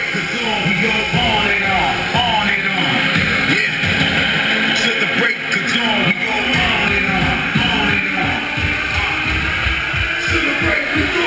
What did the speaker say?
the dawn, we go on and on and on. Yeah. To the break of dawn, we go on and on and on. To the break of dawn.